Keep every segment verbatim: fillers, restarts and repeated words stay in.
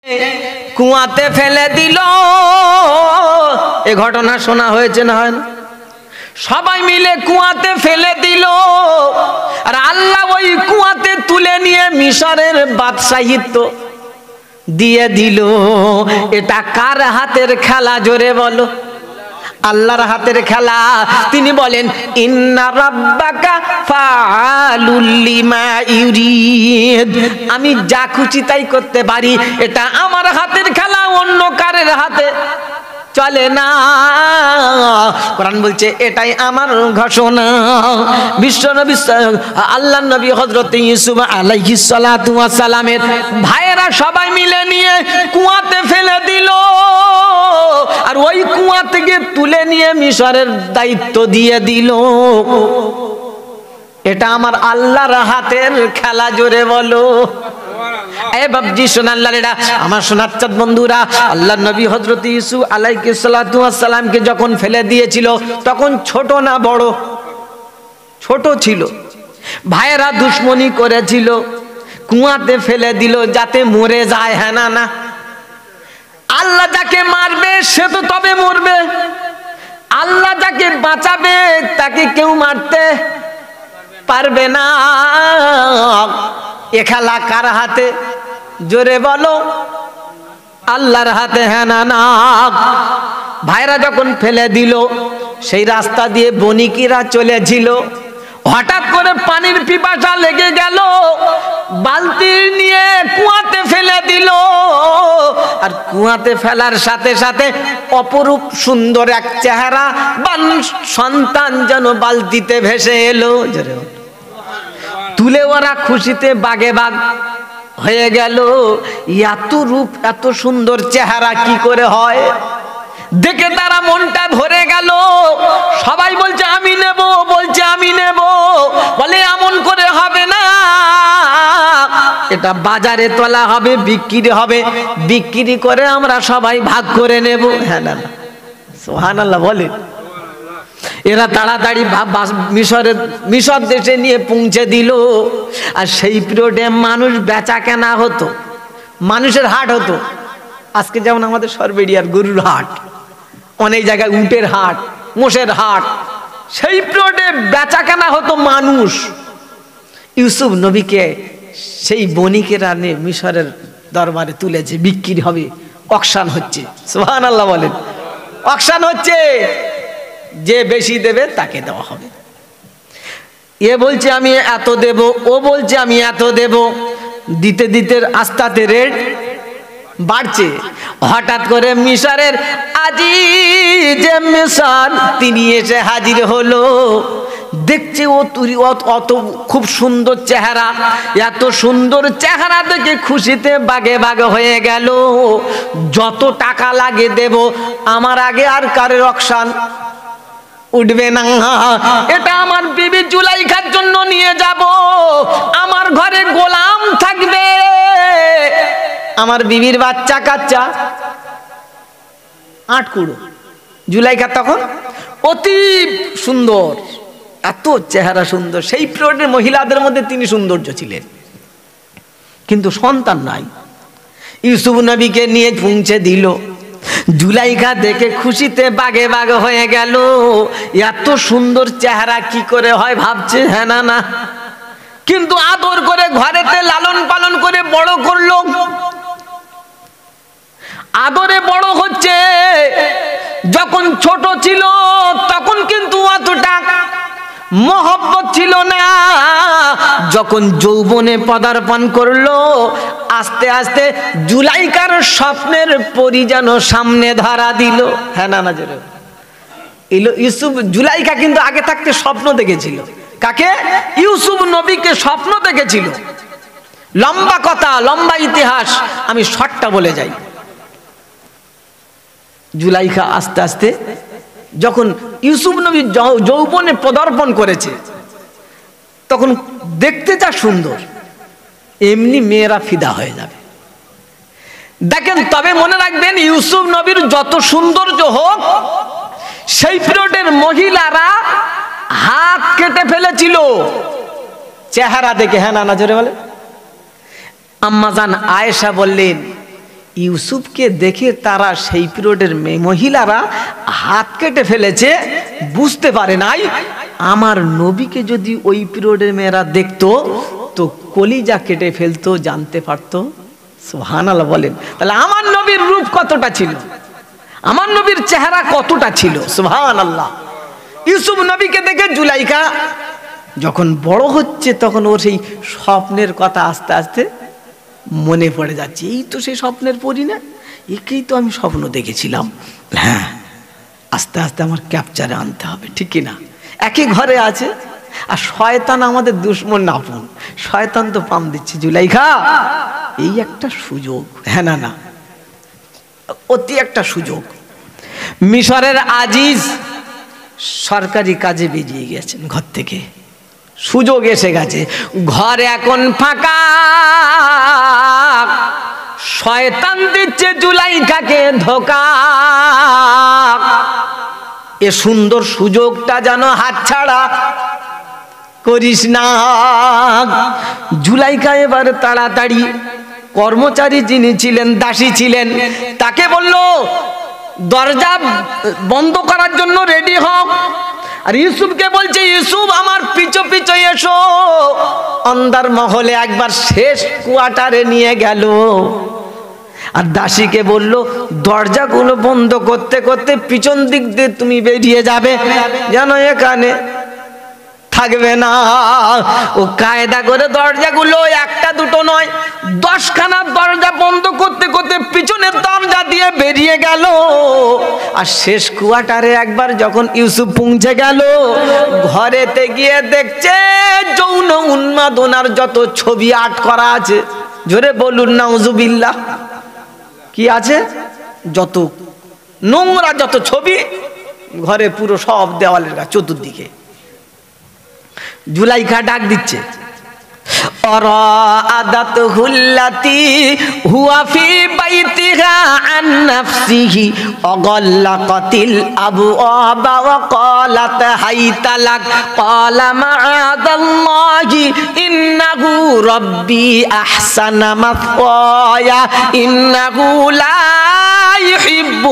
কুয়াতে ফেলে দিল। এ ঘটনা শোনা হয়েছে না হয় না? সবাই মিলে কুয়াতে ফেলে দিল, আর আল্লাহ ওই কুয়াতে তুলে নিয়ে মিশরের বাদশাহিত্ব দিয়ে দিল। এটা কার হাতের খেলা জোরে বলো? আল্লাহর হাতের খেলা। তিনি বলেন ইন্না রাব্বাকা ফাআলুল লিমা ইউরিদ, আমি যা খুশি তাই করতে পারি, এটা আমার হাতের খেলা, অন্য কারের হাতে চলে না। কোরআন বলছে এটাই আমার ঘোষণা। বিশ্ব নবী আল্লাহর নবী হযরত ইউসুফ আলাইহিস সালাতু ওয়াস সালামের ভাইয়েরা সবাই মিলে নিয়ে কুয়াতে ফেলে দিল, আর ওই কুয়া থেকে তুলে নিয়ে মিশরের দায়িত্ব দিয়ে দিল। এটা আমার আল্লাহর হাতের খেলা জোরে বলো। এ বাবজি শোনার লালেরা, আমার শোনার চাঁদ বন্ধুরা, আল্লাহর নবী হযরত ইউসুফ আলাইহিস সালাতু ওয়াস সালামকে যখন ফেলে দিয়েছিল তখন ছোট না বড়? ছোট ছিল। ভাইয়েরা দুশমনি করেছিল, কুয়াতে ফেলে দিল যাতে মরে যায়। হ্যাঁ না না? আল্লাহ যাকে মারবে সে তো তবে মরবে, আল্লাহ যাকে বাঁচাবে তাকে কেউ মারতে পারবে না। এ খেলা কার হাতে জোরে বলো? আল্লাহর হাতে। হ্যাঁ না না? ভাইরা যখন ফেলে দিল, সেই রাস্তা দিয়ে বণিকেরা চলেছিল, হঠাৎ করে পানির পিপাসা লেগে গেল, বালতি নিয়ে কুয়াতে ফেলে দিল, আর কুয়াতে ফেলার সাথে সাথে অপরূপ সুন্দর এক চেহারা সন্তান যেন বালতিতে ভেসে এলো। তুলে ওরা খুশিতে বাগে বাগ হয়ে গেল। এত রূপ এত সুন্দর চেহারা কি করে হয়? দেখে তারা মনটা ভরে গেল। সবাই বলছে আমি নেব, বলছে আমি নেব, বলে এমন করে হবে না, এটা বাজারে তোলা হবে, বিক্রি হবে, বিক্রি করে আমরা সবাই ভাগ করে নেব। হ্যাঁ না না? সুবহানাল্লাহ বলে। এরা তাড়াতাড়ি মিশরে মিশর দেশে নিয়ে পৌঁছে দিল। আর সেই পিরিয়ডে মানুষ বেচা কেনা হতো, মানুষের হাট হতো। আজকে যেমন আমাদের সরবেরিয়ার গরুর হাট, অনেক জায়গায় উটের হাট, মোষের হাট, সেই পিরিয়ডে বেচা কেনা হতো মানুষ। ইউসুফ নবীকে সেই বণিকেরা নিয়ে মিশরের দরবারে তুলেছে, বিক্রি হবে, অকশান হচ্ছে। সুবহানাল্লাহ বলেন। অকশান হচ্ছে, যে বেশি দেবে তাকে দেওয়া হবে। এ বলছে আমি এত দেব, ও বলছে আমি এত দেব, দিতে দিতে আস্তে আস্তে রেট বাড়ছে। হঠাৎ করে মিশরের আজিজ মিশর তিনি এসে হাজির হলো। দেখছে ও তুই অত খুব সুন্দর চেহারা, এত সুন্দর চেহারা দেখে খুশিতে বাগে বাগে হয়ে গেল। যত টাকা লাগে দেব, আমার আগে আর কারের অকশান উঠবে না। এটা আমার বিবি জুলাইখার জন্য নিয়ে যাব, আমার ঘরে গোলাম থাকবে, আমার বিবির বাচ্চা কাচ্চা আট কুড়ো। জুলাইখা তখন অতি সুন্দর, এত চেহারা সুন্দর। সেই পিরিয়ডের মহিলাদের মধ্যে তিনি সৌন্দর্য ছিলেন, কিন্তু সন্তান নাই। ইউসুফ নবীকে নিয়ে পৌঁছে দিল। জুলাইখা দেখে খুশিতে বাগে বাগে হয়ে গেল। এত সুন্দর চেহারা কি করে হয় ভাবছে। হ্যাঁ না না? কিন্তু আদর করে ঘরেতে লালন পালন করে বড় করলো। আদরে বড় হচ্ছে। যখন ছোট ছিল তখন কিন্তু অতটা মহব্বত ছিল না। যখন যৌবনে পদার্পণ করলো, আস্তে আস্তে জুলাইখার স্বপ্নের পরি যেন সামনে ধরা দিল। হ্যাঁ না না? জোরে ইউসুফ জুলাইখা কিন্তু আগে থাকতে স্বপ্ন দেখেছিল। কাকে? ইউসুফ নবীকে স্বপ্ন দেখেছিল। লম্বা কথা, লম্বা ইতিহাস, আমি শর্টটা বলে যাই। জুলাইখা আস্তে আস্তে যখন ইউসুফ নবী যৌবনে পদার্পণ করেছে, তখন দেখতে যা সুন্দর, এমনি মেয়েরা ফিদা হয়ে যাবে। দেখেন, তবে মনে রাখবেন, ইউসুফ নবীর যত সৌন্দর্য হোক, সেই পিরিয়ডের মহিলারা হাত কেটে ফেলেছিল চেহারা দেখে। হ্যাঁ না না? জোরে বলে। আম্মাজান আয়েশা বললেন, ইউসুফকে দেখে তারা সেই পিরিয়ডের মহিলারা হাত কেটে ফেলেছে, বুঝতে পারে নাই আমার নবীকে যদি ওই পিরিয়ডের মেয়েরা দেখতো তো কলিজা কেটে ফেলতো, জানতে পারতো। সুবহানাল্লাহ বলেন। তাহলে আমার নবীর রূপ কতটা ছিল, আমার নবীর চেহারা কতটা ছিল। সুবহানাল্লাহ। ইউসুফ নবীকে দেখে জুলাইখা যখন বড় হচ্ছে তখন ওর সেই স্বপ্নের কথা আস্তে আস্তে মনে পড়ে যাচ্ছে। এই তো সেই স্বপ্নের পরি না, একেই তো আমি স্বপ্ন দেখেছিলাম। হ্যাঁ, আস্তে আস্তে আমার ক্যাপচারে আনতে হবে, ঠিক কিনা? একই ঘরে আছে, আর শয়তান আমাদের দুশ্মন আপন। শয়তান তো পাম দিচ্ছে, জুলাইখা এই একটা সুযোগ। হ্যাঁ, না না, অতি একটা সুযোগ। মিশরের আজিজ সরকারি কাজে বেরিয়ে গেছেন ঘর থেকে, সুযোগ এসে গেছে, ঘর এখন ফাঁকা। শয়তান দিচ্ছে জুলাইখাকে ধোঁকা, এ সুন্দর সুযোগটা যেন হাতছাড়া করিস না। জুলাইখা এবার তাড়াতাড়ি কর্মচারী যিনি ছিলেন, দাসী ছিলেন, তাকে বলল দরজা বন্ধ করার জন্য রেডি হোক। আর ইউসুফকে বলছে, ইউসুফ আমার পিছু পিছু এসো। অন্ধার মহলে একবার শেষ কোয়ার্টারে নিয়ে গেল। আর দাসীকে বলল দরজাগুলো বন্ধ করতে করতে পিছন দিক দিয়ে তুমি বেরিয়ে যাবে, যেন এখানে থাকবে না। ও কায়দা করে দরজাগুলো একটা দুটো নয়, দশখানা দরজা বন্ধ করতে করতে পিছনের দরজা দিয়ে বেরিয়ে গেল। আর শেষ কোয়ার্টারে একবার যখন ইউসুফ পৌঁছে গেল, ঘরেতে গিয়ে দেখছে যৌন উন্মাদনার যত ছবি আর্ট করা আছে, জোরে বলুন নাউজুবিল্লাহ। কি আছে? যত নোংরা যত ছবি ঘরে পুরো সব দেওয়ালের গায়ে চতুর্দিকে। জুলাইখা ডাক দিচ্ছে, أرادته التي هو في بيتها عن نفسه وغلقت الأبواب وقالت هيت لك قال معاذ الله إنه ربي أحسن مثواي إنه لا يحب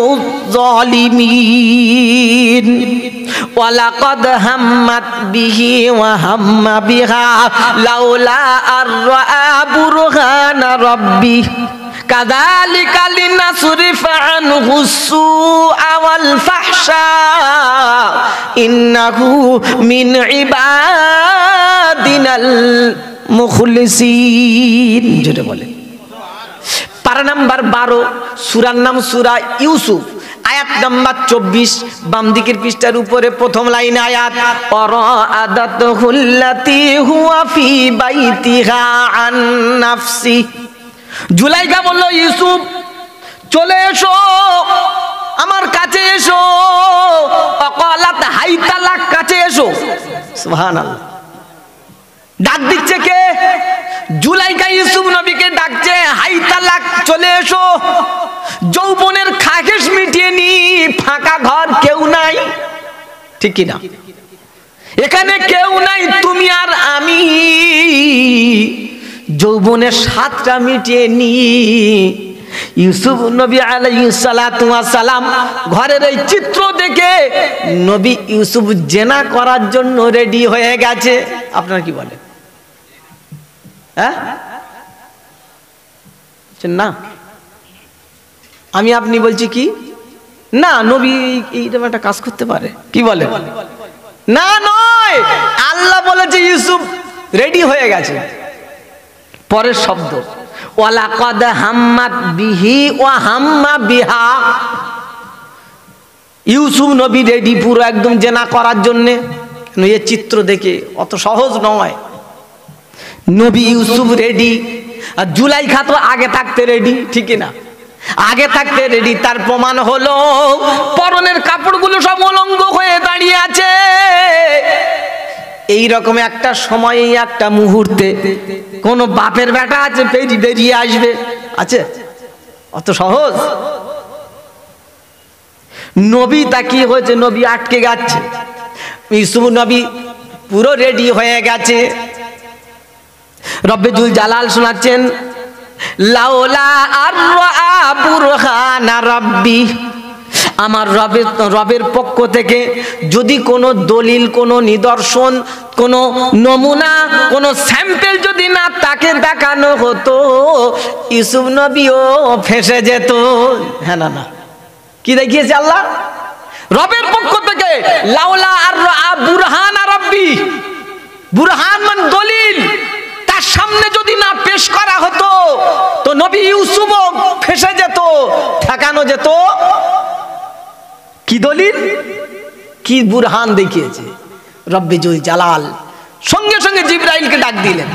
الظالمين ولقد همت به وهم بها لولا أن رأى برهان ربه كذلك لنصرف عنه السوء والفحشاء إنه من عبادنا المخلصين. যেটা বলে পারা নাম্বার বারো, সূরার নাম সূরা ইউসুফ, আয়াত নাম্বার চব্বিশ, বাম দিকের পৃষ্ঠার উপরে প্রথম লাইনে আয়াত, অরাদাতুহুল্লাতী হুয়া ফি বাইতিহা আন নাফসি। জুলাইখা বলল, ইউসুফ চলে এসো, আমার কাছে এসো। অকালাত হাইতালাক, কাছে এসো। সুবহানাল্লাহ। ডাক দিচ্ছে কে? জুলাইখা ইউসুফ নবীকে ডাকছে, হাইতালাক, চলে এসো। যৌবনের খাকেশ মিটিয়ে নি, ফাঁকা ঘর, কেউ নাই, ঠিক কি না? এখানে কেউ নাই, তুমি আর আমি। যৌবনের স্বাদটা মিটিয়ে নি। ইউসুফ নবী আলাইহিস সালাতু ওয়াস সালাম ঘরের এই চিত্র দেখে নবী ইউসুফ জেনা করার জন্য রেডি হয়ে গেছে। আপনারা কি বলেন? হ্যাঁ না, আমি আপনি বলছি কি না, নবী এইরকম একটা কাজ করতে পারে, কি বলে? না, নয়, আল্লাহ বলেছে ইউসুফ রেডি হয়ে গেছে। পরের শব্দ, ওয়ালাকাদ হাম্মাত বিহি ওয়া হাম্মা বিহা। ইউসুফ নবী রেডি পুরো একদম জেনা করার জন্য। এই চিত্র দেখে অত সহজ নয়। নবী ইউসুফ রেডি, আর জুলাইখা তো আগে থাকতে রেডি, ঠিক না? আগে থাকতে রেডি। তার প্রমাণ হলো পরনের কাপড়গুলো সব উলঙ্গ হয়ে দাঁড়িয়ে আছে। এই রকম একটা সময়, একটা মুহূর্তে কোন বাপের বেটা আছে বেরিয়ে আসবে? আছে? অত সহজ? নবী তা কি হয়েছে, নবী আটকে গেছে। ইউসুফ নবী পুরো রেডি হয়ে গেছে। রব্বে জুল জালাল শোনাচ্ছেন, লাউলা আর রাআ বুরহানা রাব্বি, আমার রবের রবের পক্ষ থেকে যদি কোনো দলিল, কোনো নিদর্শন, কোনো নমুনা, কোনো স্যাম্পল যদি না তাকে দেখানো হতো, ইউসুফ নবীও ফেঁসে যেত। হ্যাঁ না না, কি দেখিয়েছে আল্লাহ রবের পক্ষ থেকে? লাউলা আর রাআ বুরহানা রাব্বি, বুরহান মানে দলিল, তার সামনে যদি না পেশ করা হতো তো নবী ইউসুফও ফেঁসে যেত, ঠেকানো যেত। কি দলিল, কি বুরহান দেখিয়েছে রব্বে জুল জালাল। সঙ্গে সঙ্গে জিবরাইলকে ডাক দিলেন,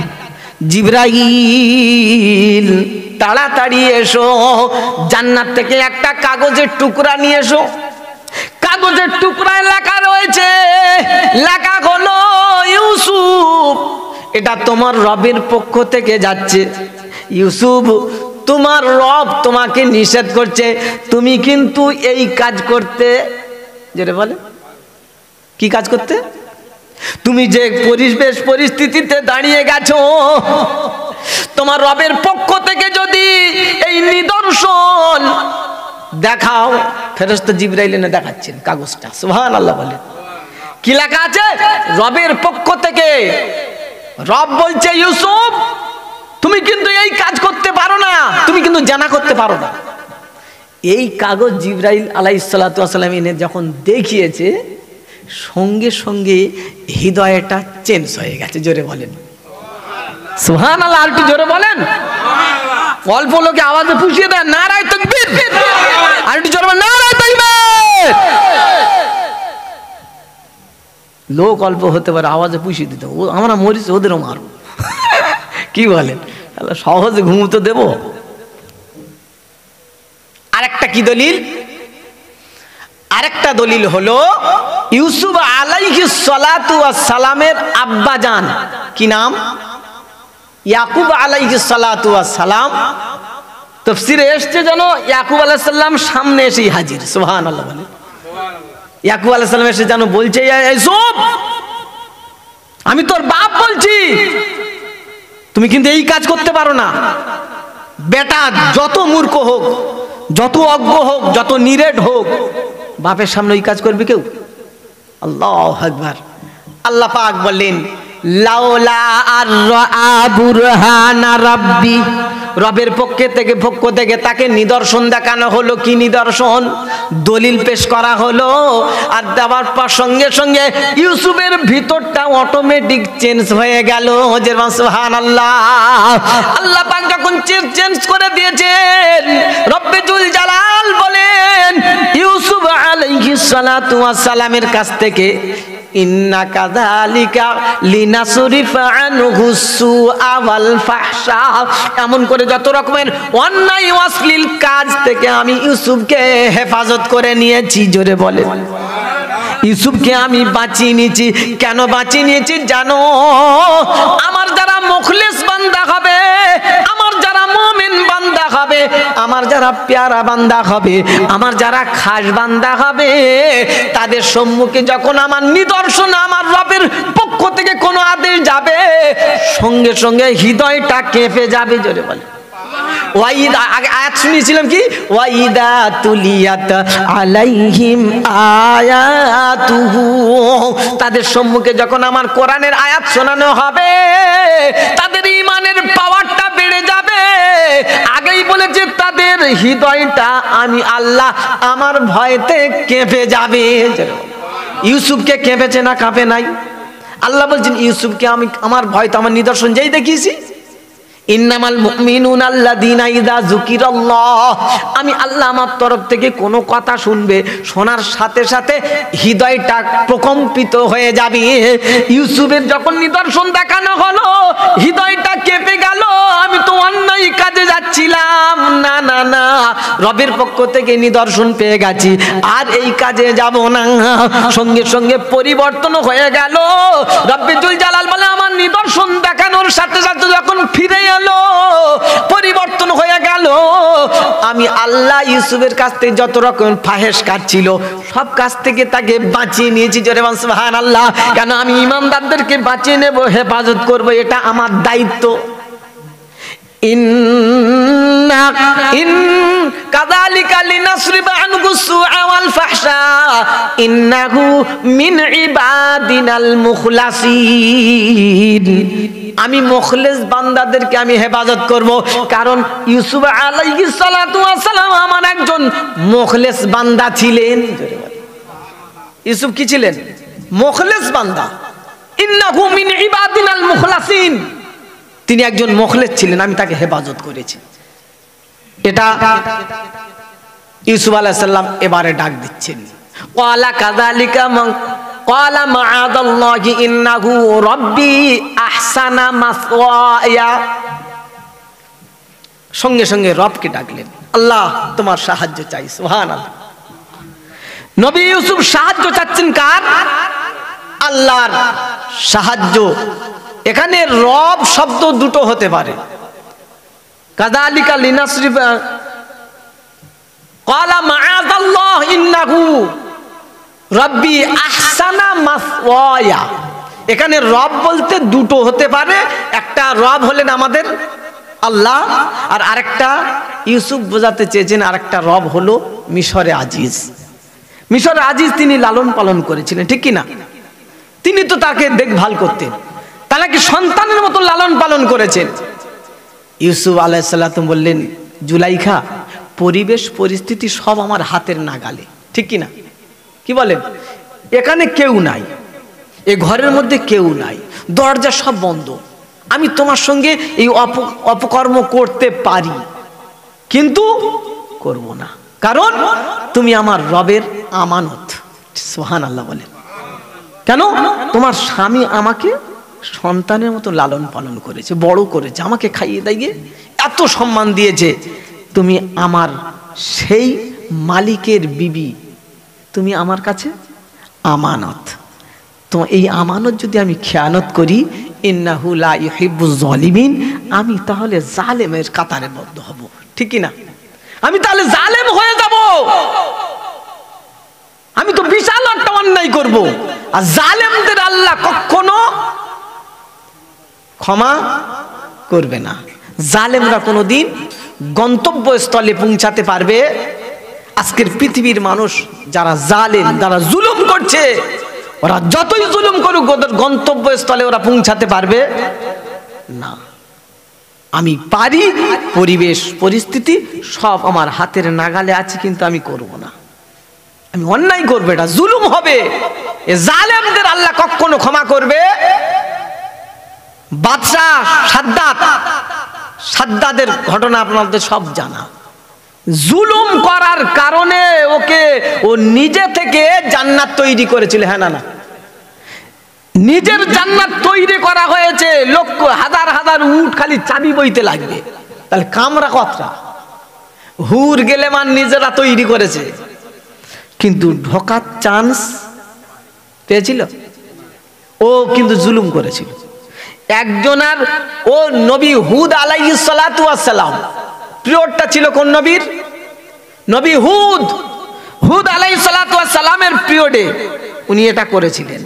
জিবরাইল তাড়াতাড়ি এসো, জান্নাত থেকে একটা কাগজের টুকরা নিয়ে এসো। কাগজের টুকরায় লেখা রয়েছে, লেখা হলো ইউসুফ এটা তোমার রবের পক্ষ থেকে যাচ্ছে। ইউসুফ তোমার রব তোমাকে নিষেধ করছে, তুমি কিন্তু এই কাজ করতে, যেটা বলে কি কাজ করতে, তুমি যে পরিবেশ পরিস্থিতিতে দাঁড়িয়ে গেছো, তোমার রবের পক্ষ থেকে যদি এই নিদর্শন দেখাও। ফেরেশতা জিবরাইল এনে দেখাচ্ছেন কাগজটা, সুবহানাল্লাহ বলে। কি লেখা আছে? রবের পক্ষ থেকে। রব বলছে ইউসুফ তুমি কিন্তু এই কাজ করতে পারো না, তুমি কিন্তু জানা করতে পারো না। এই কাগজ জিবরাইল আলাইহিস সালাতু ওয়াস সালাম এনে যখন দেখিয়েছে, সঙ্গে সঙ্গে হৃদয়টা চেঞ্জ হয়ে গেছে। জোরে বলেন সুবহানাল্লাহ, আর একটু জোরে বলেন। অল্প লোকে আওয়াজে পুষিয়ে দেন নারায়ে তাকবীর, আর একটু জোরে বলেন নারায়ে তাকবীর। লোক অল্প হতে পারে, আওয়াজে পুষিয়ে দিতে, আমরা মরিস ওদেরও মারব। কি বলেন, সহজে ঘুমোতে দেব? আরেকটা কি দলিল? আরেকটা দলিল হলো ইউসুফ আলাইহিস সালাতু ওয়াস সালামের আব্বাজান, কি নাম? ইয়াকুব আলাইহিস সালাতু ওয়াস সালাম। তাফসীরে এসেছে যেন ইয়াকুব আলাইহিস সালাম সামনে এসেই হাজির। সুবহানাল্লাহ বলে। ইয়াকুব আলাইহিস সালাম এসে যেন বলছে, ইউসুফ আমি তোর বাপ বলছি, তুমি কিন্তু এই কাজ করতে পারো না। বেটা যত মূর্খ হোক, যত অজ্ঞ হোক, যত নিরেট হোক, বাপের সামনে ওই কাজ করবে কেউ? আল্লাহু আকবার। আল্লাহ পাক বললেন লাউলা আর রাআ বুরহানা রাব্বি, রবের পক্ষ থেকে পক্ষ থেকে তাকে নিদর্শন দেখানো হলো। কি নিদর্শন? দলিল পেশ করা হলো। আর দেওয়ার পর সঙ্গে সঙ্গে ইউসুফের ভিতরটা অটোমেটিক চেঞ্জ হয়ে গেল। সুবহানাল্লাহ। আল্লাহ পাক যখন চেঞ্জ করে দিয়েছেন, রব্বে জুল জালাল বলেন ইউসুফ আলাইহিস সালাতু ওয়াস সালামের কাছ থেকে ইন্না কাযালিকা লিনাসরিফা আনহু সুআ ওয়াল ফাহশা, এমন করে যত রকমের অন্যায় অশ্লীল কাজ থেকে আমি ইউসুফকে হেফাজত করে নিয়েছি। জোরে বলে ইউসুফকে আমি বাঁচিয়ে নিয়েছি। কেন বাঁচিয়ে নিয়েছি জানো? আমার যারা মুখলিস বান্দা হবে, আমার যারা মুমিন বান্দা হবে, আমার যারা প্যারা বান্দা হবে, আমার যারা খাস বান্দা হবে, তাদের সম্মুখে যখন আমার নিদর্শন, আমার রবের পক্ষ থেকে কোনো আদেশ যাবে, সঙ্গে সঙ্গে হৃদয়টা কেঁপে যাবে। জোরে বলে ওয়াইদা, আগে আয়াত শুনিয়েছিলাম কি? ওয়াইদা তুলিয়াত আলাইহিম আয়াতুহু, তাদের সম্মুখে যখন আমার কোরআনের আয়াত শোনানো হবে, তাদের ঈমানের পাওয়ারটা বেড়ে যাবে। আগেই বলেছে তাদের হৃদয়টা আমি আল্লাহ আমার ভয়তে কেঁপে যাবে। ইউসুফকে কেঁপেছে না কাঁপে নাই? আল্লাহ বলছেন ইউসুফকে আমি আমার ভয়তে, আমার নিদর্শন যেই দেখিয়েছি, ইন্নামাল মুমিনুনা আল্লাযীনা ইযা যুকিরাল্লাহ, আমি আল্লাহ আমার তরফ থেকে কোনো কথা শুনবে, শোনার সাথে সাথে হৃদয়টা প্রকম্পিত হয়ে যাবে। ইউসুফের যখন নিদর্শন দেখানো হলো, হৃদয়টা কেঁপে গেল। আমি তো অন্যায় কাজে যাচ্ছিলাম, না না না, রবের পক্ষ থেকে নিদর্শন পেয়ে গেছি, আর এই কাজে যাব না। সঙ্গে সঙ্গে পরিবর্তন হয়ে গেল। রব্বে জুল জালাল বলে আমার নিদর্শন দেখানোর সাথে সাথে যখন ফিরে এলো, পরিবর্তন হয়ে গেল। আমি আল্লাহ ইউসুফের কাছ থেকে যত রকম ফাহেশ কাজ ছিল, সব কাছ থেকে তাকে বাঁচিয়ে নিয়েছি। জোরে বলেন সুবহানাল্লাহ। কেন? আমি ইমানদারদেরকে বাঁচিয়ে নেব, হেফাজত করব, এটা আমার দায়িত্ব। ইন ইন্না ইন কাযালিকা লিনাসরিফা আনহু সুআ ওয়াল ফাহশা ইন্নাহু মিন ইবাদিনাল মুখলাসিন। আমি মুখলেস বান্দাদেরকে আমি হেফাজত করব, কারণ ইউসুফ আলাইহিস সালাতু ওয়াস সালাম আমার একজন মুখলেস বান্দা ছিলেন। ইউসুফ কি ছিলেন? মুখলেস বান্দা। ইন্নাহু মিন ইবাদিনাল মুখলাসিন, তিনি একজন মুখলেস ছিলেন, আমি তাকে হেফাজত করেছি। এটা ইউসুফ আলাইহিস সালাম এবারে ডাক দিচ্ছেন, ক্বালা কাযালিকা মান ক্বালা মাআদাল্লাহি ইন্নাহু রাব্বি আহসানা মাসওয়ায়া। সঙ্গে সঙ্গে রবকে ডাকলেন, আল্লাহ তোমার সাহায্য চাই। সুবহানাল্লাহ। নবী ইউসুফ সাহায্য চাচ্ছেন কার? আল্লাহর সাহায্য। এখানে রব শব্দ দুটো হতে পারে। কাযালিকা লিনাসরিফা ক্বালা মাআদাল্লাহ ইন্নাহু রাব্বি আহসানা মাসওয়ায়া। এখানে রব বলতে দুটো হতে পারে, একটা রব হলেন আমাদের আল্লাহ, আর আরেকটা ইউসুফ বোঝাতে চেয়েছেন আরেকটা রব হলো মিশরে আজিজ। মিশরে আজিজ তিনি লালন পালন করেছিলেন, ঠিক কি না? তিনি তো তাকে দেখভাল করতেন, তারা কি সন্তানের মতো লালন পালন করেছেন। ইউসুফ আলাইহিস সালাম বললেন, জুলাইখা, পরিবেশ পরিস্থিতি সব আমার হাতের নাগালে, ঠিক কি না? কি বলেন? এখানে কেউ নাই, এ ঘরের মধ্যে কেউ নাই, দরজা সব বন্ধ, আমি তোমার সঙ্গে এই অপকর্ম করতে পারি, কিন্তু করব না, কারণ তুমি আমার রবের আমানত। সুবহানাল্লাহ বলেন। কেন? তোমার স্বামী আমাকে সন্তানের মতো লালন পালন করেছে, বড় করেছে, আমাকে খাইয়ে দাইয়ে এত সম্মান দিয়েছে, তুমি আমার সেই মালিকের বিবি, তুমি আমার কাছে আমানত। তো এই আমানত যদি আমি খেয়ানত করি, ইন্নাহু লা ইউহিব্বুজ জালিমিন, আমি তাহলে জালেমের কাতারে বদ্ধ হব, ঠিক কি না? আমি তাহলে জালেম হয়ে যাব, আমি তো বিশাল একটা অন্যায় করব। আর জালেমদের আল্লাহ কখনো ক্ষমা করবে না। জালেমরা কোনোদিন গন্তব্যস্থলে পৌঁছাতে পারবে? আজকের পৃথিবীর মানুষ যারা জালেম, যারা জুলুম করছে, ওরা যতই জুলুম করুক ওদের গন্তব্যস্থলে ওরা পৌঁছাতে পারবে না। আমি পারি, পরিবেশ পরিস্থিতি সব আমার হাতের নাগালে আছে, কিন্তু আমি করব না, আমি অন্যায় করবো, এটা জুলুম হবে। এ জালেমদের আল্লাহ কখনো ক্ষমা করবে? বাদশাহ সাদ্দাত, সাদ্দাদের ঘটনা আপনাদের সব জানা। জুলুম করার কারণে ওকে ও নিজে থেকে জান্নাত তৈরি করেছিল। হ্যাঁ না না, নিজের জান্নাত তৈরি করা হয়েছে, লক্ষ হাজার হাজার উট খালি চাবি বইতে লাগবে, তাহলে কামরা কতটা? হুর গেলেমান নিজেরা তৈরি করেছে, কিন্তু ঢোকার চান্স পেয়েছিল? ও কিন্তু জুলুম করেছিল। একজনের ও নবী হুদ আলাইহিস সালাতু ওয়াস সালাম, পিরিয়ডটা ছিল কোন নবীর? নবী হুদ। হুদ আলাইহিস সালাতু ওয়াস সালামের পিরিয়ডে উনি এটা করেছিলেন।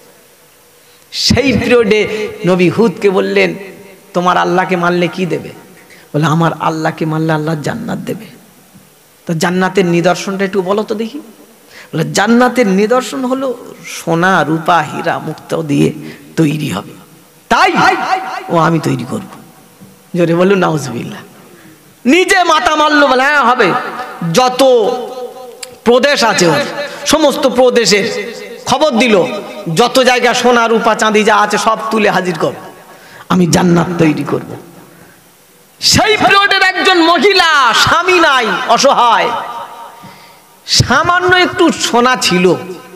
সেই পিরিয়ডে নবী হুদকে বললেন, তোমার আল্লাহকে মানলে কি দেবে? বলে, আমার আল্লাহকে মানলে আল্লাহ জান্নাত দেবে। তো জান্নাতের নিদর্শনটা একটু বলো তো দেখি। বলে, জান্নাতের নিদর্শন হলো সোনা রূপা হীরা মুক্ত দিয়ে তৈরি হবে, তাই ও আমি তৈরি করব। জোরে বলুন নাউজুবিল্লাহ। নিজে মাথা মারলো, বলে হ্যাঁ হবে। যত প্রদেশ আছে ওর সমস্ত প্রদেশের খবর দিল, যত জায়গা সোনা রূপা চাঁদি যা আছে সব তুলে হাজির কর, আমি জান্নাত তৈরি করব। সেই পিরিয়ডের একজন মহিলা, স্বামী নাই, অসহায়, সামান্য একটু সোনা ছিল।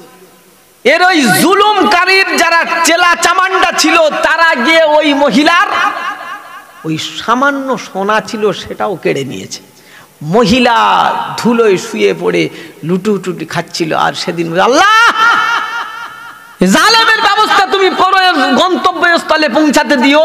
এর ওই জুলুমকারীর যারা চেলা চামান্ডা ছিল, তারা গিয়ে ওই মহিলার ওই সামান্য সোনা ছিল সেটাও কেড়ে নিয়েছে। মহিলা ধুলোয় শুয়ে পড়ে লুটুটুটি খাচ্ছিল। আর সেদিন আল্লাহ, জালেমের ব্যবস্থা তুমি করো, এর গন্তব্যস্থলে পৌঁছাতে দিও।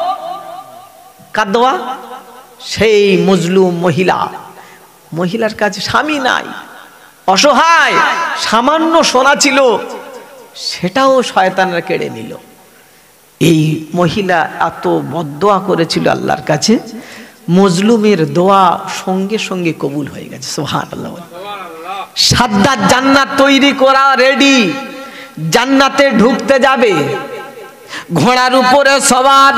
কার দোয়া? সেই মজলুম মহিলা, মহিলার কাছে স্বামী নাই, অসহায়, সামান্য সোনা ছিল, সেটাও শয়তানরা কেড়ে নিল। এই মহিলা এত বদদোয়া করেছিল আল্লাহর কাছে, মজলুমের দোয়া সঙ্গে সঙ্গে কবুল হয়ে গেছে। সুবহানাল্লাহ। সাদ্দাত জান্নাত তৈরি করা রেডি, জান্নাতে ঢুকতে যাবে, ঘোড়ার উপরে সবার,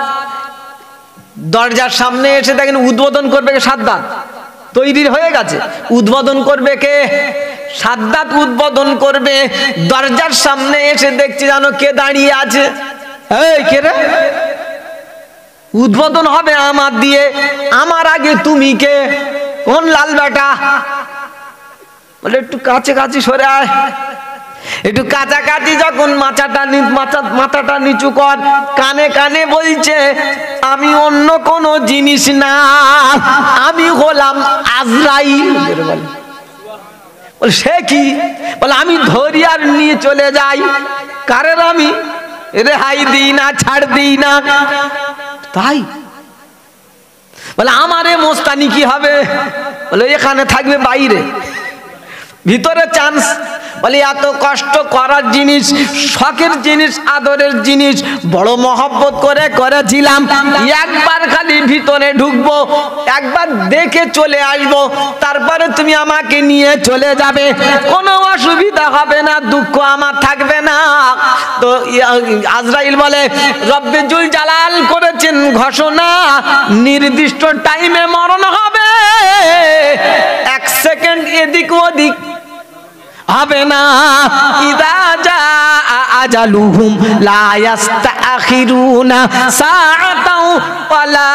দরজার সামনে এসে দেখেন উদ্বোধন করবে কে? সাদ্দাত তৈরি হয়ে গেছে। উদ্বোধন করবে কে? সাদ্দাত উদ্বোধন করবে। দরজার সামনে এসে দেখছি জানো কে দাঁড়িয়ে আছে? এই কে রে? উদ্বোধন হবে আমার দিয়ে, আমার আগে তুমি কে? কোন লাল বেটা? বলে একটু কাছে কাছে সরে আয়। একটু কাছাকাছি যখন মাথাটা মাথা মাথাটা নিচু কর, কানে কানে বলছে আমি অন্য কোন জিনিস না, আমি হলাম আজরাইল। বলে সে কি? বলে আমি ধরি আর নিয়ে চলে যাই। কারের আমি রেহাই দিই না, ছাড় দিই না। তাই বলে আমারে মোস্তানি কি হবে? বলে এখানে থাকবে, বাইরে ভিতরে চান্স। বলে এত কষ্ট করার জিনিস, শখের জিনিস, আদরের জিনিস, বড় মহব্বত করে করেছিলাম, একবার খালি ভিতরে ঢুকবো, একবার দেখে চলে আসবো, তারপরে তুমি আমাকে নিয়ে চলে যাবে, কোনো অসুবিধা হবে না, দুঃখ আমার থাকবে না। তো আজরাইল বলে রব্বে জুল জালাল করেছেন ঘোষণা, নির্দিষ্ট টাইমে মরণ হবে, এক সেকেন্ড এদিক ওদিক হবে না। ইদা জা আজালুহুম লা ইস্তাখিরুনা সাআতাও ওয়া লা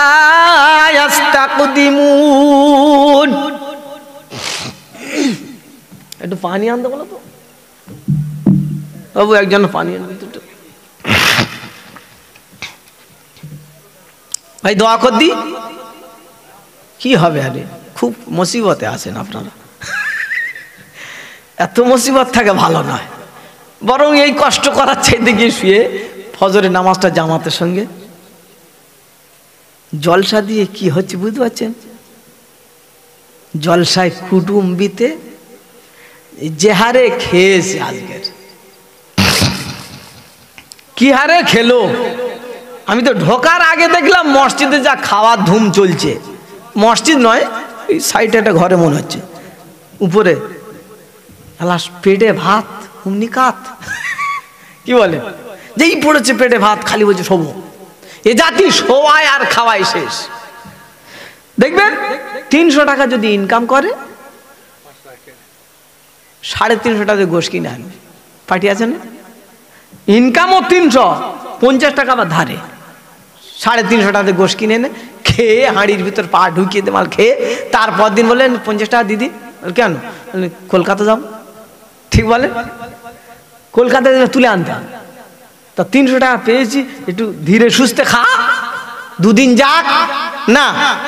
ইস্তাকদিমুন। একটু পানি আনতে বলো তো বাবু, একজন পানি আনতে তো ভাই, দোয়া কর দি। কি হবে? আরে খুব মুসিবতে আছেন আপনারা, এত মুসিবত থাকে ভালো নয়, বরং এই কষ্ট করার চাইতে গিয়ে শুয়ে ফজরের নামাজটা জামাতের সঙ্গে জলসা দিয়ে কি হচ্ছে বুঝতে পারছেন? জলসায় কুটুম্বিতে যে হারে খেয়েছে, আজকের কি হারে খেলো। আমি তো ঢোকার আগে দেখলাম মসজিদে যা খাওয়ার ধুম চলছে, মসজিদ নয় এই সাইডে একটা ঘরে মনে হচ্ছে, উপরে পেটে ভাত হুমনি কাত, কি বলে যেই পড়েছে পেটে ভাত, খালি বলছে শোবো। এ জাতি শোয়ায় আর খাওয়াই শেষ। দেখবেন তিনশো টাকা যদি ইনকাম করে, সাড়ে তিনশো টাকা গোশ কিনে আনবে। পার্টি আছে না? ইনকামও তিনশো, পঞ্চাশ টাকা বা ধারে, সাড়ে তিনশো টাকা গোশ কিনে এনে খেয়ে হাঁড়ির ভিতর পা ঢুকিয়ে দে মাল খেয়ে, তারপর দিন বললেন পঞ্চাশ টাকা দিদি। কেন? কলকাতা যাও। ঠিক বলে, কলকাতায় তুলে আনতাম, তা তিনশো টাকা পেয়েছি, একটু ধীরে সুস্থে খা, দুদিন যাক না।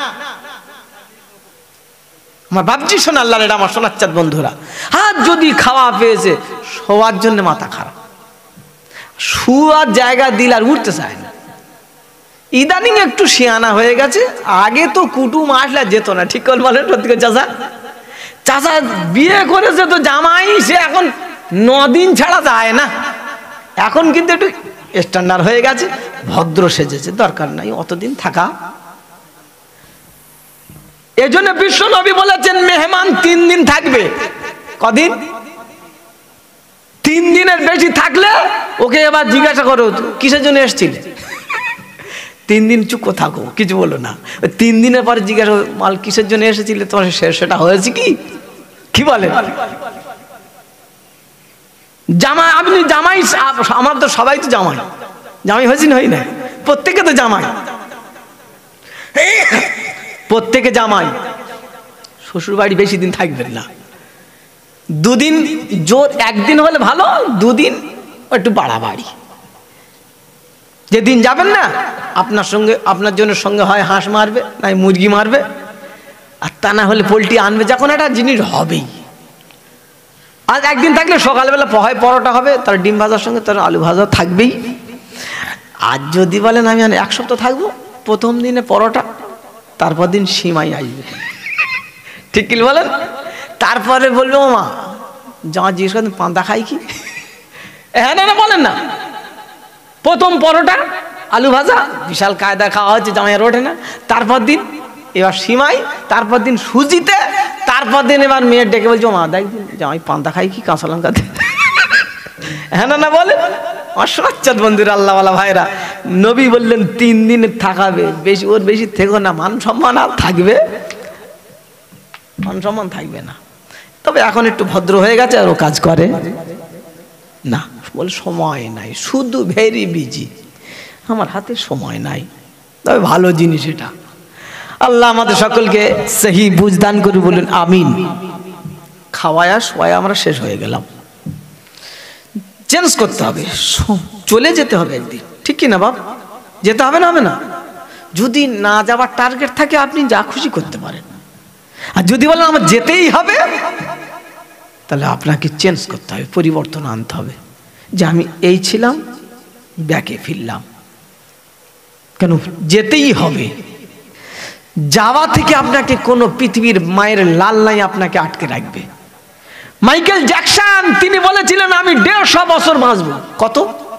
আমার ভাবছি শোন আল্লাহ, এটা আমার শোনাচ্ছাদ বন্ধুরা, হ্যাঁ যদি খাওয়া পেয়েছে শোয়ার জন্য মাথা খারাপ, শুয়ার জায়গা দিল আর উঠতে চায় না। ইদানিং একটু শিয়ানা হয়ে গেছে, আগে তো কুটুম আসলে যেত না। ঠিক করে বলেন সত্যি চাচা? চাচা বিয়ে করেছে তো জামাই, সে এখন নদিন ছাড়া যায় না, এখন কিন্তু একটু স্ট্যান্ডার্ড হয়ে গেছে, ভদ্র সেজেছে, দরকার নাই অতদিন থাকা। এজন্য বিশ্ব নবী বলেছেন মেহমান তিন দিন থাকবে। কদিন? তিন দিনের বেশি থাকলে ওকে এবার জিজ্ঞাসা করো কিসের জন্য এসেছিলে। তিন দিন চুপ থাকো, কিছু বলো না। তিন দিনের পরে জিজ্ঞাসা মাল কিসের জন্য এসেছিলে, তোমার সেটা হয়েছে কি? কি বলে জামাই? আপনি জামাই, আমার তো সবাই তো জামাই, জামাই হয়েছি না? হই না, প্রত্যেকে তো জামাই, প্রত্যেকে জামাই। শ্বশুর বাড়ি বেশি দিন থাকবেন না, দুদিন জোর, একদিন হলে ভালো, দুদিন একটু বাড়াবাড়ি। যেদিন যাবেন না আপনার সঙ্গে, আপনার জন্য সঙ্গে হয় হাঁস মারবে, নাই মুরগি মারবে, আর তা না হলে পোলট্রি আনবে, যখন একটা জিনিস হবেই। আজ একদিন থাকলে সকালবেলা হয় পরোটা হবে, তার ডিম ভাজার সঙ্গে তার আলু ভাজা থাকবেই। আর যদি বলেন আমি এক সপ্তাহ থাকবো, প্রথম দিনে পরোটা, তারপর দিন সিমাই আসবে। ঠিক কি বলেন? তারপরে বলবো মা যা জিজ্ঞেস করেন পান্তা খাই কি, হ্যাঁ না বলেন না। প্রথম পরোটা আলু ভাজা, বিশাল কায়দা খাওয়া হচ্ছে, জামাইয়ের ওঠে না। তারপর দিন এবার সিমাই, তারপর দিন সুজিতে, তারপর দিন এবার মেয়ের ডেকে বলছো মা দেখ জামাই পান্তা খাই কি কাঁচা লঙ্কা দে। হ্যাঁ না না বলে অসচ্ছদ বন্ধুরা, আল্লাহওয়ালা ভাইরা, নবী বললেন তিন দিন থাকাবে, বেশি ওর বেশি থেকো না, মান সম্মান আর থাকবে, মান সম্মান থাকবে না। তবে এখন একটু ভদ্র হয়ে গেছে আর ও কাজ করে না, বলে সময় নাই, শুধু ভেরি বিজি, আমার হাতে সময় নাই। তবে ভালো জিনিস এটা। আল্লাহ আমাদের সকলকে সহি বুঝদান করে বলুন আমিন। খাওয়ায়া শোয়া আমরা শেষ হয়ে গেলাম, চেঞ্জ করতে হবে, চলে যেতে হবে একদিন, ঠিক কি না বাপ? যেতে হবে না হবে না? যদি না যাওয়ার টার্গেট থাকে আপনি যা খুশি করতে পারেন, আর যদি বলেন আমার যেতেই হবে, তাহলে আপনাকে চেঞ্জ করতে হবে, পরিবর্তন আনতে হবে, যে আমি এই ছিলাম ব্যাকে ফিরলাম। কেন যেতেই হবে? যাওয়া থেকে আপনাকে কোনো পৃথিবীর মায়ের লাল নাই আপনাকে আটকে রাখবে। মাইকেল জ্যাকসন তিনি বলেছিলেন আমি দেড়শো বছর বাঁচব। কত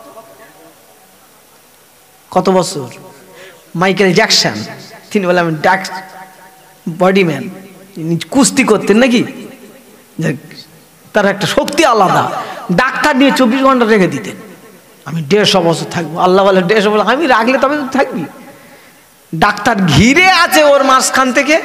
কত বছর? মাইকেল জ্যাকসন তিনি বলে আমি ডাক বডিম্যান, কুস্তি করতেন নাকি, তার একটা শক্তি আলাদা, ডাক্তার নিয়ে চব্বিশ ঘন্টা রেখে দিতেন, আমি দেড়শো বছর থাকবো। আল্লাহ বলে দেড়শো বছর আমি রাখলে তবে তো থাকবি। ডাক্তার ঘিরে আছে ওর মাঝখান থেকে,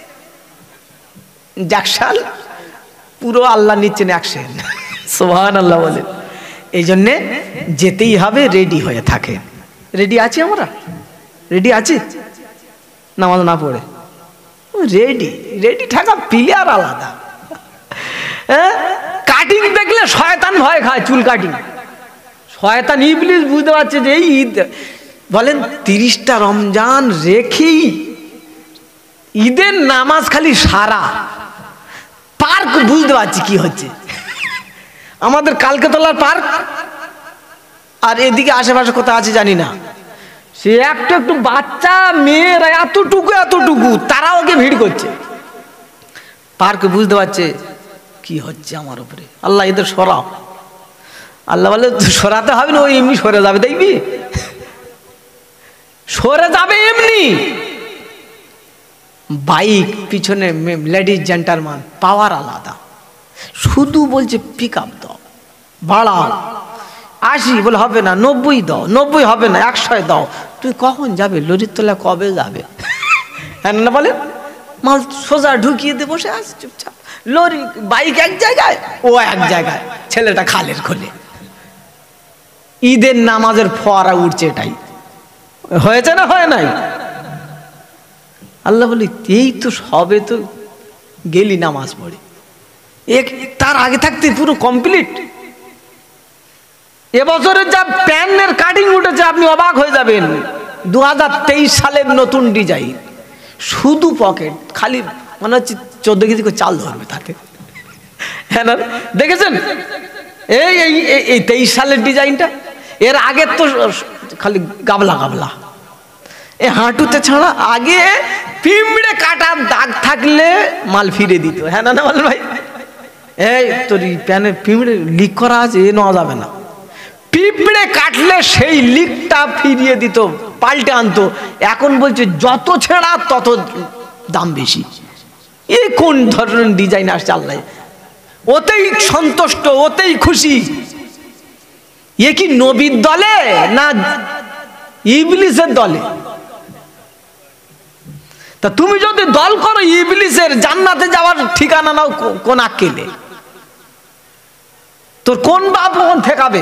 জ্যাকসন পুরো আল্লাহ নিচ্ছেন অ্যাকশন, সুবহানাল্লাহ বলে। এই জন্যে যেতেই হবে, রেডি হয়ে থাকে। রেডি আছি আমরা? রেডি আছি নামাজ না পড়ে? রেডি রেডি থাকা প্লেয়ার আলাদা। হ্যাঁ, কাটিং দেখলে শয়তান ভয় খায়, চুল কাটিং। শয়তান ইবলিস বুঝতে পারছে যে এই ঈদ, বলেন তিরিশটা রমজান রেখেই ঈদের নামাজ খালি সারা পার্ক, বুঝতে পারছি কি হচ্ছে। আমাদের কালকে তোলার পার্ক আর এদিকে আশেপাশে কোথাও আছে জানি না, সে একটু একটু বাচ্চা মেয়েরা এতটুকু এতটুকু তারাও ওকে ভিড় করছে পার্ক, বুঝতে পারছে কি হচ্ছে আমার উপরে। আল্লাহ এদের সরাও। আল্লাহ বলে সরাতে হবে না, ওই এমনি সরে যাবে, দেখবি সরে যাবে এমনি। বাইক পিছনে লেডিস জেন্টালম্যান, পাওয়ার আলাদা, শুধু বলছে পিক আপ দাও, বাড়াও, আশি বলে হবে না, নব্বই দাও, নব্বই হবে না, একশোয় দাও। তুই কখন যাবে? লরির তলা কবে যাবে? হ্যাঁ না বলে, মাল সোজা ঢুকিয়ে দিয়ে বসে আস চুপচাপ। লরি বাইক এক জায়গায়, ও এক জায়গায়, ছেলেটা খালের খোলে। ঈদের নামাজের ফোয়ারা উঠছে, এটাই হয়েছে না হয় নাই? আল্লাহ বলি এই তো সবে তো গেলি নামাজ পড়ে, এক তার আগে থাকতে পুরো কমপ্লিট। এবছরের যা প্যানের কাটিং উঠেছে আপনি অবাক হয়ে যাবেন। দু হাজার তেইশ সালের নতুন ডিজাইন, শুধু পকেট, খালি মনে হচ্ছে চোদ্দ কেজি করে চাল ধরবে তাতে। হ্যাঁ না, দেখেছেন এই এই তেইশ সালের ডিজাইনটা? এর আগে তো খালি গাবলা গাবলা, এ হাঁটুতে ছাড়া। আগে পিঁমড়ে কাটার দাগ থাকলে মাল ফিরে দিত। হ্যাঁ না না বল ভাই, এই তোর প্যানে পিঁমড়ে লিক করা আছে, এ নেওয়া যাবে না। পিঁপড়ে কাটলে সেই লিকটা ফিরিয়ে দিত, পাল্টে আনতো। এখন বলছে যত ছেঁড়া তত দাম বেশি। এ কোন ধরনের ডিজাইন আসছে? আল্লাহ ওতেই সন্তুষ্ট, ওতেই খুশি। এ কি নবীর দলে না ইবলিসের দলে? তা তুমি যদি দল করো ইবলিসের, জান্নাতে যাওয়ার ঠিকানা নাও কোন আক্কেলে? তোর কোন বাপ কোন ঠেকাবে?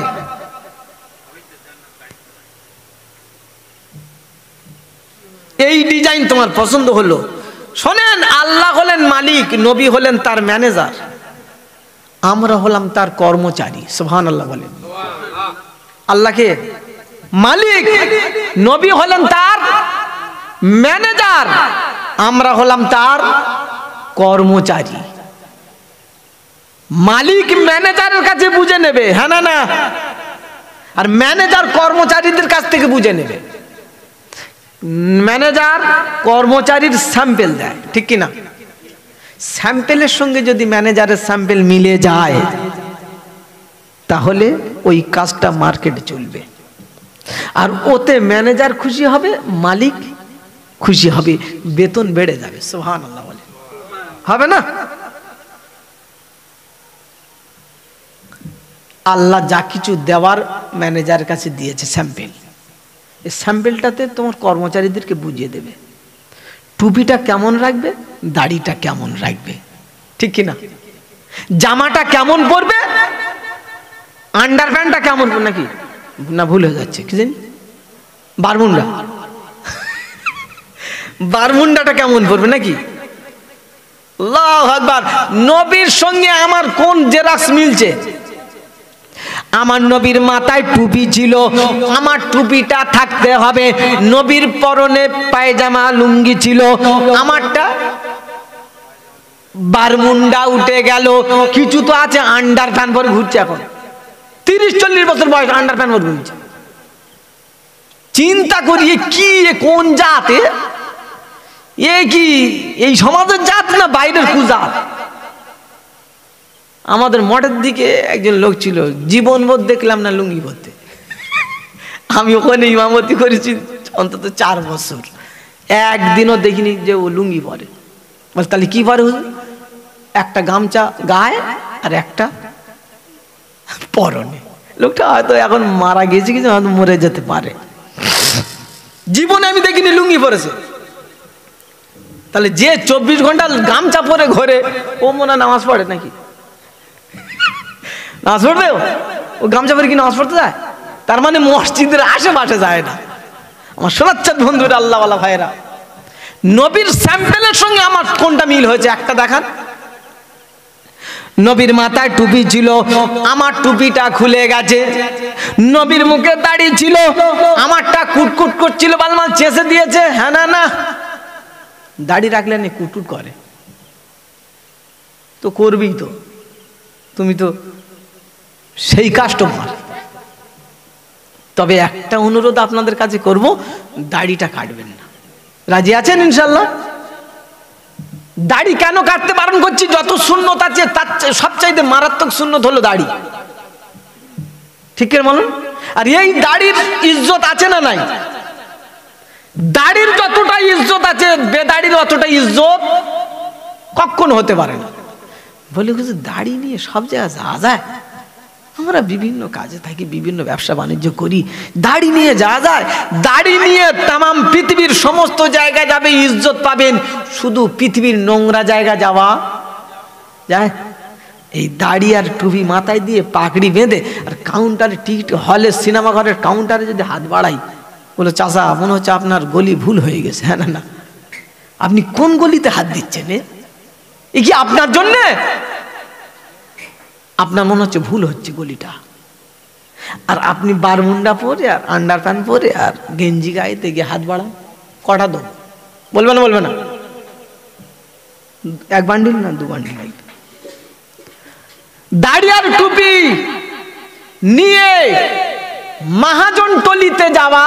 এই ডিজাইন তোমার পছন্দ হলো? শোনেন, আল্লাহ হলেন মালিক, নবী হলেন তার ম্যানেজার, আমরা হলাম তার কর্মচারী। সুবহানাল্লাহ বলেন। আল্লাহকে মালিক, নবী হলেন তার ম্যানেজার, আমরা হলাম তার কর্মচারী। মালিক ম্যানেজারের কাছে বুঝে নেবে, হ্যাঁ না না, আর ম্যানেজার কর্মচারীদের কাছ থেকে বুঝে নেবে। ম্যানেজার কর্মচারীর স্যাম্পেল দেয়, ঠিক কি না? স্যাম্পেলের সঙ্গে যদি ম্যানেজারের স্যাম্পেল মিলে যায় তাহলে ওই কাজটা মার্কেটে চলবে। আর ওতে ম্যানেজার খুশি হবে, মালিক খুশি হবে, বেতন বেড়ে যাবে। সুবহানাল্লাহ বলে হবে না? আল্লাহ যা কিছু দেওয়ার ম্যানেজারের কাছে দিয়েছে স্যাম্পেল, এই স্যাম্পেলটাতে তোমার কর্মচারীদেরকে বুঝিয়ে দেবে টুপিটা কেমন রাখবে, দাড়িটা কেমন রাখবে, ঠিক কিনা? জামাটা কেমন পরবে, আন্ডার প্যান্টটা কেমন, নাকি না ভুল হয়ে যাচ্ছে কি জানি, বারমুন্ডা বারমুন্ডাটা কেমন পরবে নাকি? আল্লাহু আকবার। নবীর সঙ্গে আমার কোন জেরাক্স মিলছে? আমার নবীর মাথায় টুপি ছিল, আমার টুপিটা থাকতে হবে। নবীর পরনে পায়জামা লুঙ্গি ছিল, আমারটা বারমুন্ডা উঠে গেল। কিছু তো আছে আন্ডার প্যান্ট পরে ঘুরছে, এখন তিরিশ চল্লিশ বছর বয়স আন্ডার প্যান্ট পরে ঘুরছে। চিন্তা করি কি, কোন জাতে এ, কি এই সমাজের জাত না বাইরের কুজাত? আমাদের মঠের দিকে একজন লোক ছিল, জীবন বোধ দেখলাম না লুঙ্গি পরতে। আমি ওখানে ইমামতি করেছি অন্তত চার বছর, একদিনও দেখিনি যে ও লুঙ্গি পরে। বল তাহলে কি পরে? একটা গামছা গায়ে আর একটা পরনে। লোকটা হয়তো এখন মারা গেছে, কিছু হয়তো মরে যেতে পারে। জীবনে আমি দেখিনি লুঙ্গি পরেছে। তাহলে যে চব্বিশ ঘন্টা গামছা পরে ঘরে, ও মনে হয় নামাজ পড়ে নাকি? নামাজ পড়বে ও গামছা পরে কি নামাজ পড়তে যায়? তার মানে মসজিদের আশেপাশে যায় না। আমার সোনাচ্চাঁদ বন্ধুরা, আল্লাহওয়ালা ভাইরা, নবীর স্যাম্পেলের সঙ্গে আমার কোনটা মিল হয়েছে একটা দেখান। নবীর মাথায় টুপি ছিল, আমার টুপিটা খুলে গেছে। নবীর মুখে দাড়ি ছিল, আমারটা কুটকুট করছিল, বালমাল চেঁচে দিয়েছে। হ্যাঁ না না, দাড়ি রাখলে না কুটকুট করে তো করবি তো, তুমি তো সেই কাস্টমার। তবে একটা অনুরোধ আপনাদের কাছে করব, দাড়িটা কাটবেন না। রাজি আছেন ইনশাল্লাহ? দাড়ি কেন কাটতে বারণ করছি? যত সুন্নত আছে তার সবচাইতে মারাত্মক সুন্নত হলো দাড়ি, ঠিক করে বলুন। আর এই দাড়ির ইজ্জত আছে না নাই? দাড়ির যতটা ইজ্জত আছে বেদাড়ির অতটা ইজ্জত কখনো হতে পারে না। বলে দাড়ি নিয়ে সব জায়গায় যাওয়া যায়? আমরা বিভিন্ন কাজে থাকি, বিভিন্ন ব্যবসা বাণিজ্য করি, দাড়ি নিয়ে যাওয়া যায়? দাড়ি নিয়ে তামাম পৃথিবীর সমস্ত জায়গায় যাবে, ইজ্জত পাবেন। শুধু পৃথিবীর নোংরা জায়গা যাওয়া যায়? এই দাড়ি আর টুপি মাথায় দিয়ে পাগড়ি বেঁধে আর কাউন্টারে টিকিট হলে সিনেমা ঘরের কাউন্টারে যদি হাত বাড়াই, বলে চাচা মনে হচ্ছে আপনার গলি ভুল হয়ে গেছে। হ্যাঁ না না, আপনি কোন গলিতে হাত দিচ্ছেন? এ কি আপনার জন্যে? আপনার মনে হচ্ছে ভুল হচ্ছে গলিটা। আর আপনি বারমুন্ডা পরে আর আন্ডার প্যান্ট পরে আর গেঞ্জি গায়ে গিয়ে হাত বাড়ান, কটা দো? বলবে না বলবে না? এক বান্ডিল না দু বান্ডিল লাগবে। দাড়ি আর টুপি নিয়ে মহাজন টলিতে যাওয়া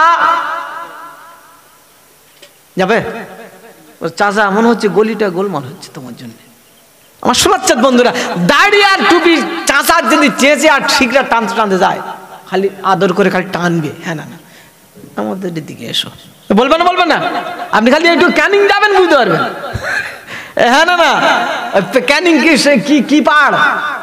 যাবে? চাচা মনে হচ্ছে গলিটা গোলমাল হচ্ছে তোমার জন্য। আমার সোনাচ্চাঁদ বন্ধুরা, দাড়ি আর টুপি চাচার যদি চেঁচে আর ঠিকরা টানতে টানতে যায়, খালি আদর করে খালি টানবে। হ্যাঁ না না, আমাদের দিকে এসো, বলবে না বলবে না? আপনি খালি একটু ক্যানিং যাবেন, বুঝতে পারবেন। হ্যাঁ না না, ক্যানিং কি কি পাহাড়,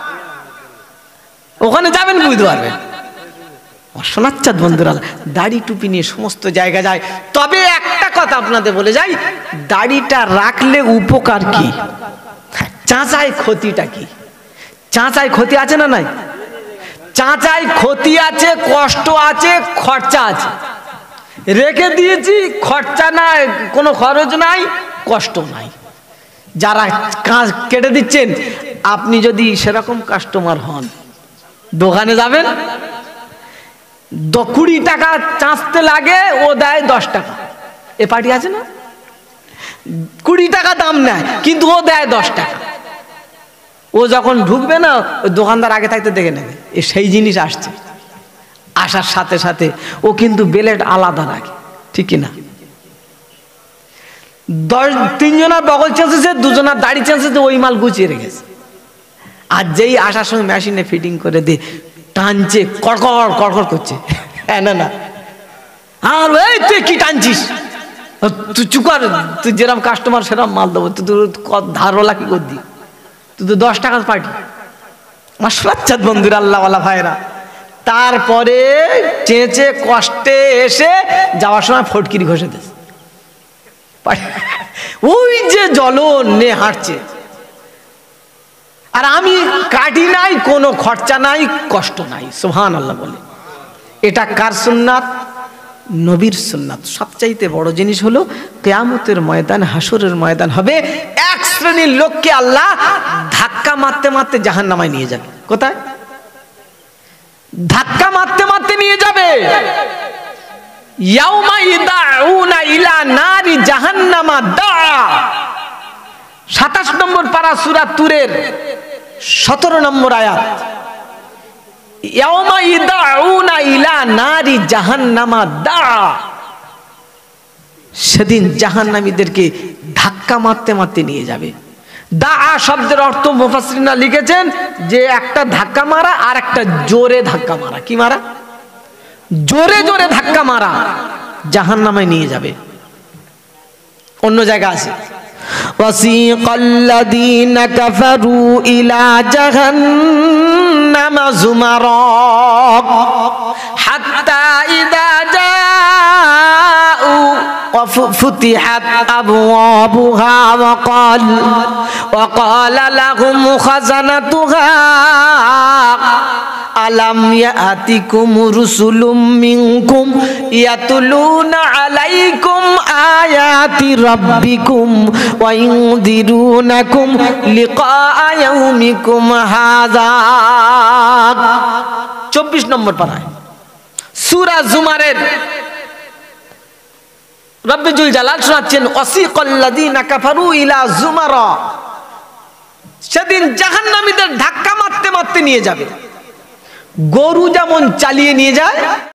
ওখানে যাবেন, বুঝতে পারবেন। সোনাচ্চাঁদ বন্ধুরা, দাড়ি টুপি নিয়ে সমস্ত জায়গা যায়। তবে একটা কথা আপনাদের বলে যাই, দাড়িটা রাখলে উপকার কি, চাচাই ক্ষতিটা কি? চাচাই ক্ষতি আছে না নাই? চাচাই ক্ষতি আছে, কষ্ট আছে, খরচা আছে। রেখে দিয়েছি, খরচা নাই, কোনো খরচ নাই, কষ্ট নাই। যারা কেটে দিচ্ছেন, আপনি যদি সেরকম কাস্টমার হন, দোকানে যাবেন, কুড়ি টাকা চাঁচতে লাগে, ও দেয় দশ টাকা। এ পার্টি আছে না, কুড়ি টাকা দাম নেয় কিন্তু ও দেয় দশ টাকা। ও যখন ঢুকবে না, ওই দোকানদার আগে থাকতে দেখে নেবে এ সেই জিনিস আসছে। আসার সাথে সাথে ও কিন্তু বেলেট আলাদা রাখে, ঠিক কিনা? দশ তিনজনের বগল চেঁচেছে, দুজনের দাড়ি চেঁচেছে, ওই মাল গুছিয়ে রেখেছে। আর যেই আসার সময় মেশিনে ফিটিং করে দিয়ে টানছে, কড়কড় কড়কড় করছে। হ্যাঁ না না, আর এই তুই কি টানছিস? তুই চুকার, তুই যেরকম কাস্টমার সেরকম মাল দেবো, তুই তো ধারওয়ালা কি করবি, তুই তো দশ টাকার পার্টি। আমার সাচ্চাদ বন্ধুরা, আল্লাহওয়ালা ভাইরা, তারপরে চেঁচে কষ্টে এসে যাওয়ার সময় ফটকিরি ঘষে দিস, ওই যে জ্বলন নে হাঁটছে। আর আমি কাটি নাই, কোনো খরচা নাই, কষ্ট নাই, সুবহানাল্লাহ বলে। এটা কার সুন্নাত? নবীর সুন্নাত। সবচাইতে বড় জিনিস হলো কিয়ামতের ময়দান, হাসরের ময়দান হবে, এক শ্রেণীর লোককে আল্লাহ ধাক্কা মারতে মারতে জাহান্নামায় নিয়ে যাবে। কোথায়? ধাক্কা মারতে মারতে নিয়ে যাবে। ইয়াউমা ইদাউনা ইলা নারি জাহান্নামা দা, সাতাশ নম্বর পারা সূরা তুরের সতেরো নম্বর আয়াত। ইয়াউমা ইদাউনা ইলা নারি জাহান্নামা দা, সেদিন জাহান্নামীদেরকে ধাক্কা মারতে মারতে নিয়ে যাবে। দা শব্দের অর্থ মুফাসসিরিনরা লিখেছেন যে একটা ধাক্কা মারা আর একটা জোরে ধাক্কা মারা। কি মারা? জোরে জোরে ধাক্কা মারা, জাহান্নামে নিয়ে যাবে। অন্য জায়গা আছে ওয়াসিকাল্লাযীনা কাফারু ইলা জাহান্নামা যুমারা হাত্তা ইযা জাউ وفتحت أبوابها وقال وقال لهم خزنتها ألم يأتكم رسل منكم يتلون عليكم آيات ربكم وينذرونكم لقاء يومكم هذا। চব্বিশ নম্বর পারায় সূরা জুমারের রব্বে জুল জালাল শোনাচ্ছেন ওয়াসিকাল্লাযীনা কাফারু ইলা যুমারা, সেদিন জাহান্নামীদের ধাক্কা মারতে মারতে নিয়ে যাবে। গরু যেমন চালিয়ে নিয়ে যায়